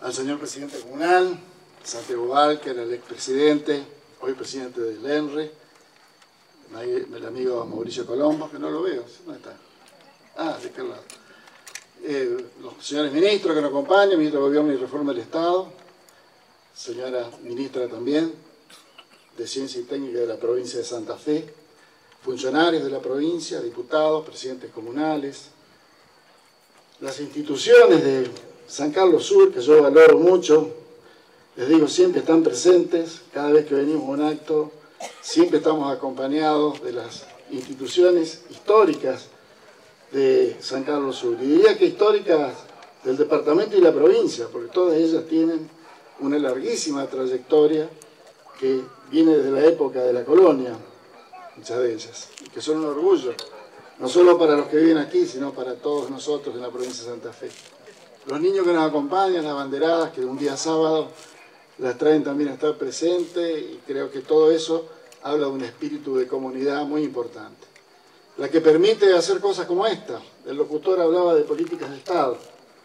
al señor presidente comunal, Santiago Walker, el expresidente, hoy presidente del ENRE, el amigo Mauricio Colombo, que no lo veo, ¿dónde está? Ah, de aquel lado. Los señores ministros que nos acompañan, ministro de Gobierno y Reforma del Estado, señora ministra también de Ciencia y Técnica de la provincia de Santa Fe, funcionarios de la provincia, diputados, presidentes comunales, las instituciones de San Carlos Sur, que yo valoro mucho, les digo, siempre están presentes, cada vez que venimos a un acto, siempre estamos acompañados de las instituciones históricas de San Carlos Sur. Y diría que históricas del departamento y la provincia, porque todas ellas tienen una larguísima trayectoria que viene desde la época de la colonia, muchas de ellas, y que son un orgullo, no solo para los que viven aquí, sino para todos nosotros en la provincia de Santa Fe. Los niños que nos acompañan, las banderadas, que un día sábado las traen también a estar presentes, y creo que todo eso habla de un espíritu de comunidad muy importante. La que permite hacer cosas como esta. El locutor hablaba de políticas de Estado.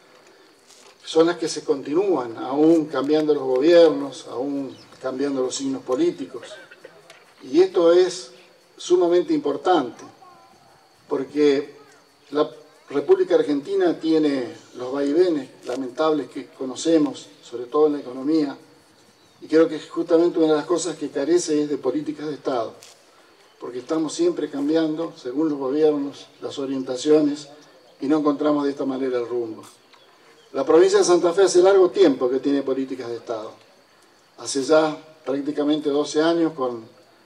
Son las que se continúan, aún cambiando los gobiernos, aún cambiando los signos políticos. Y esto es sumamente importante, porque la República Argentina tiene los vaivenes lamentables que conocemos, sobre todo en la economía, y creo que justamente una de las cosas que carece es de políticas de Estado, porque estamos siempre cambiando, según los gobiernos, las orientaciones, y no encontramos de esta manera el rumbo. La provincia de Santa Fe hace largo tiempo que tiene políticas de Estado. Hace ya prácticamente 12 años, con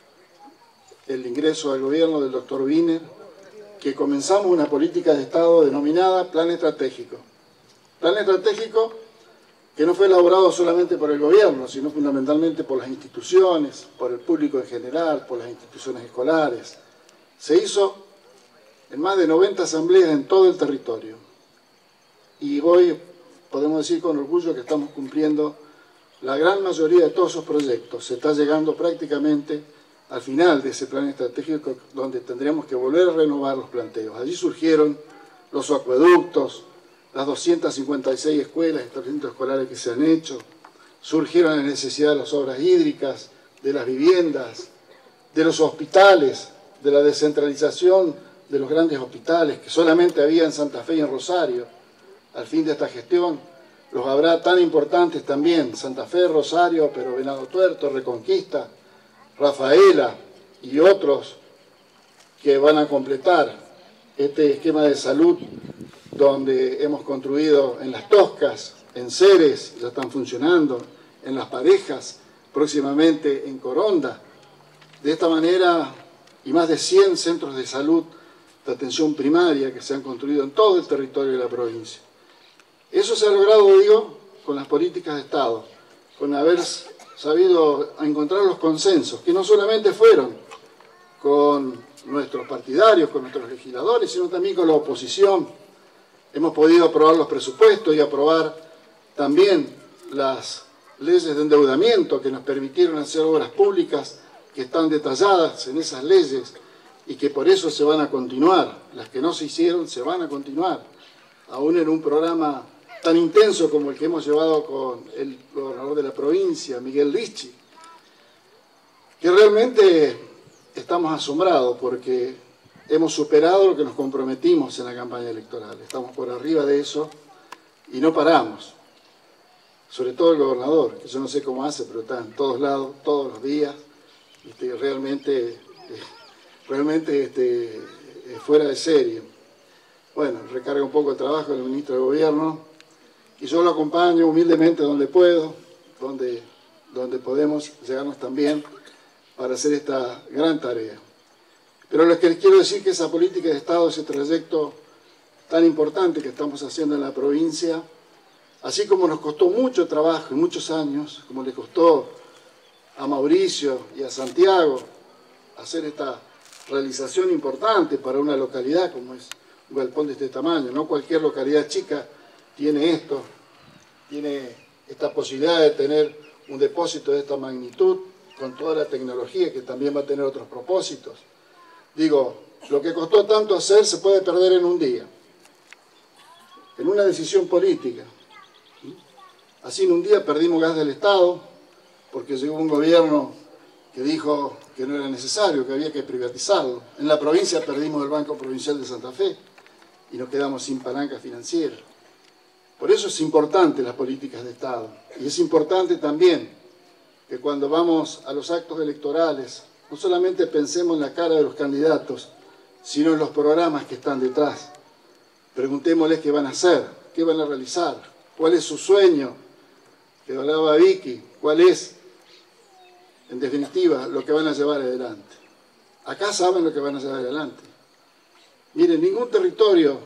el ingreso al gobierno del doctor Wiener, que comenzamos una política de Estado denominada Plan Estratégico. Plan estratégico que no fue elaborado solamente por el gobierno, sino fundamentalmente por las instituciones, por el público en general, por las instituciones escolares. Se hizo en más de 90 asambleas en todo el territorio. Y hoy podemos decir con orgullo que estamos cumpliendo la gran mayoría de todos esos proyectos. Se está llegando prácticamente al final de ese plan estratégico, donde tendríamos que volver a renovar los planteos. Allí surgieron los acueductos, las 256 escuelas, establecimientos escolares que se han hecho, surgieron la necesidad de las obras hídricas, de las viviendas, de los hospitales, de la descentralización de los grandes hospitales, que solamente había en Santa Fe y en Rosario. Al fin de esta gestión los habrá tan importantes también, Santa Fe, Rosario, pero Venado Tuerto, Reconquista, Rafaela y otros que van a completar este esquema de salud, donde hemos construido en Las Toscas, en Ceres, ya están funcionando, en Las Parejas, próximamente en Coronda. De esta manera, y más de 100 centros de salud de atención primaria que se han construido en todo el territorio de la provincia. Eso se ha logrado, digo, con las políticas de Estado, con haber sabido encontrar los consensos, que no solamente fueron con nuestros partidarios, con nuestros legisladores, sino también con la oposición. Hemos podido aprobar los presupuestos y aprobar también las leyes de endeudamiento que nos permitieron hacer obras públicas que están detalladas en esas leyes y que por eso se van a continuar. Las que no se hicieron se van a continuar, aún en un programa tan intenso como el que hemos llevado con el gobernador de la provincia, Miguel Ricci, que realmente estamos asombrados porque hemos superado lo que nos comprometimos en la campaña electoral. Estamos por arriba de eso y no paramos. Sobre todo el gobernador, que yo no sé cómo hace, pero está en todos lados, todos los días, realmente fuera de serie. Bueno, recarga un poco el trabajo del ministro de Gobierno, y yo lo acompaño humildemente donde puedo, donde podemos llegarnos también para hacer esta gran tarea. Pero lo que les quiero decir es que esa política de Estado, ese trayecto tan importante que estamos haciendo en la provincia, así como nos costó mucho trabajo y muchos años, como le costó a Mauricio y a Santiago hacer esta realización importante para una localidad como es un galpón de este tamaño. No cualquier localidad chica tiene esto, tiene esta posibilidad de tener un depósito de esta magnitud, con toda la tecnología que también va a tener otros propósitos. Digo, lo que costó tanto hacer se puede perder en un día, en una decisión política. Así en un día perdimos gas del Estado, porque llegó un gobierno que dijo que no era necesario, que había que privatizarlo. En la provincia perdimos el Banco Provincial de Santa Fe y nos quedamos sin palanca financiera. Por eso es importante las políticas de Estado. Y es importante también que cuando vamos a los actos electorales, no solamente pensemos en la cara de los candidatos, sino en los programas que están detrás. Preguntémosles qué van a hacer, qué van a realizar, cuál es su sueño, que hablaba Vicky, cuál es, en definitiva, lo que van a llevar adelante. Acá saben lo que van a llevar adelante. Miren, ningún territorio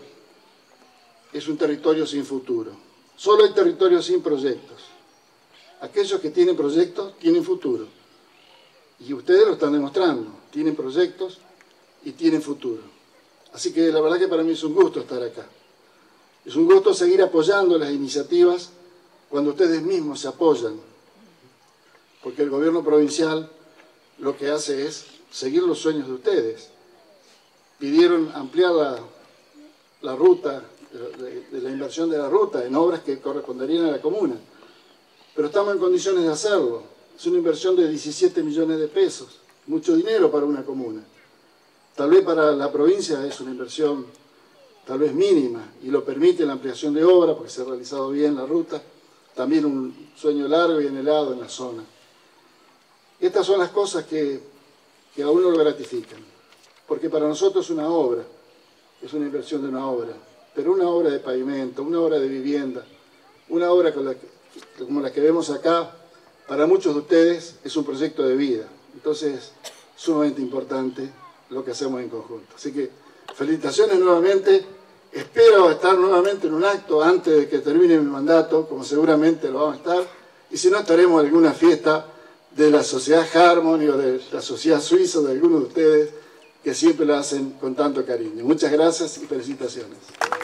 es un territorio sin futuro. Solo hay territorios sin proyectos. Aquellos que tienen proyectos tienen futuro. Y ustedes lo están demostrando. Tienen proyectos y tienen futuro. Así que la verdad que para mí es un gusto estar acá. Es un gusto seguir apoyando las iniciativas cuando ustedes mismos se apoyan. Porque el gobierno provincial lo que hace es seguir los sueños de ustedes. Pidieron ampliar la ruta, de la inversión de la ruta en obras que corresponderían a la comuna. Pero estamos en condiciones de hacerlo. Es una inversión de 17 millones de pesos, mucho dinero para una comuna. Tal vez para la provincia es una inversión tal vez mínima y lo permite la ampliación de obra porque se ha realizado bien la ruta. También un sueño largo y anhelado en la zona. Estas son las cosas que a uno lo gratifican. Porque para nosotros es una obra, es una inversión de una obra. Pero una obra de pavimento, una obra de vivienda, una obra como la que vemos acá, para muchos de ustedes es un proyecto de vida. Entonces, es sumamente importante lo que hacemos en conjunto. Así que, felicitaciones nuevamente. Espero estar nuevamente en un acto antes de que termine mi mandato, como seguramente lo vamos a estar. Y si no, estaremos en alguna fiesta de la Sociedad Harmony o de la Sociedad Suiza, de algunos de ustedes, que siempre lo hacen con tanto cariño. Muchas gracias y felicitaciones.